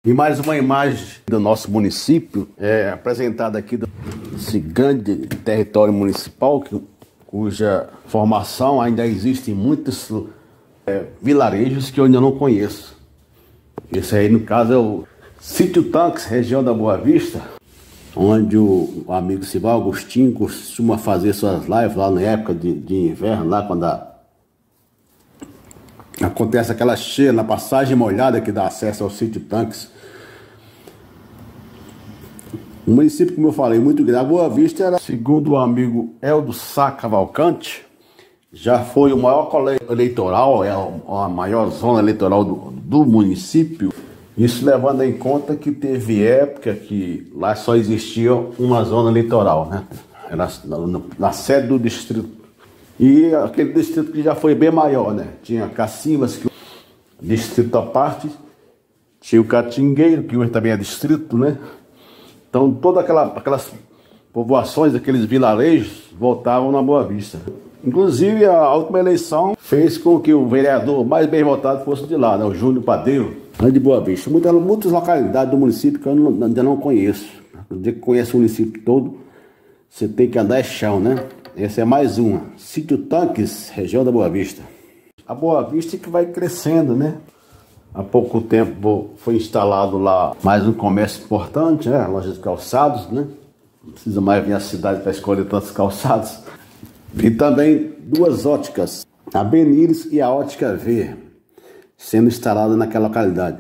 E mais uma imagem do nosso município, apresentada aqui desse grande território municipal, cuja formação ainda existe em muitos vilarejos que eu ainda não conheço. Esse aí, no caso, é o Sítio Tanques, região da Boa Vista, onde o amigo Sival Agostinho costuma fazer suas lives lá na época de inverno, lá quando acontece aquela cheia na passagem molhada que dá acesso ao Sítio Tanques. Um município, como eu falei, muito grande. A Boa Vista era, segundo o amigo Eldo Sá Cavalcante, já foi o maior colégio eleitoral, a maior zona eleitoral do município. Isso levando em conta que teve época que lá só existia uma zona eleitoral, né? Era na sede do distrito. E aquele distrito que já foi bem maior, né? Tinha Cacivas, que distrito à parte, tinha o Catingueiro, que hoje também é distrito, né? Então todas aquelas povoações, aqueles vilarejos, votavam na Boa Vista. Inclusive a última eleição fez com que o vereador mais bem votado fosse de lá, né? O Júnior Padeiro, de Boa Vista. Muitas localidades do município que eu ainda não conheço. No dia que conhece o município todo, você tem que andar chão, né? Essa é mais uma. Sítio Tanques, região da Boa Vista. A Boa Vista que vai crescendo, né? Há pouco tempo foi instalado lá mais um comércio importante, né? Loja de calçados, né? Não precisa mais vir à cidade para escolher tantos calçados. E também duas óticas, a Benires e a Ótica V, sendo instalada naquela localidade.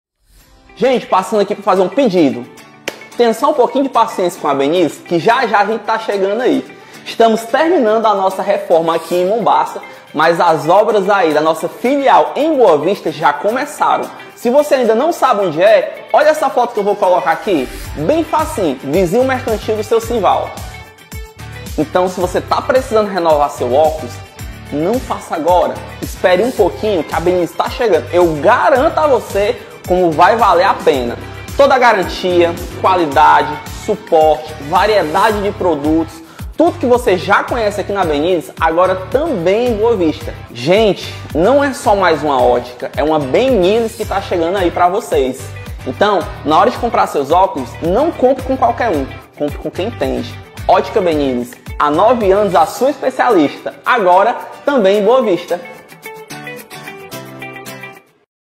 Gente, passando aqui para fazer um pedido. Tenha só um pouquinho de paciência com a Benires, que já a gente está chegando aí. Estamos terminando a nossa reforma aqui em Mombaça, mas as obras aí da nossa filial em Boa Vista já começaram. Se você ainda não sabe onde é, olha essa foto que eu vou colocar aqui, bem facinho, vizinho mercantil do seu Simval. Então, se você está precisando renovar seu óculos, não faça agora. Espere um pouquinho que a Benires está chegando. Eu garanto a você como vai valer a pena. Toda a garantia, qualidade, suporte, variedade de produtos, tudo que você já conhece aqui na Benires, agora também em Boa Vista. Gente, não é só mais uma ótica, é uma Benires que está chegando aí para vocês. Então, na hora de comprar seus óculos, não compre com qualquer um, compre com quem entende. Ótica Benires, há 9 anos a sua especialista, agora também em Boa Vista.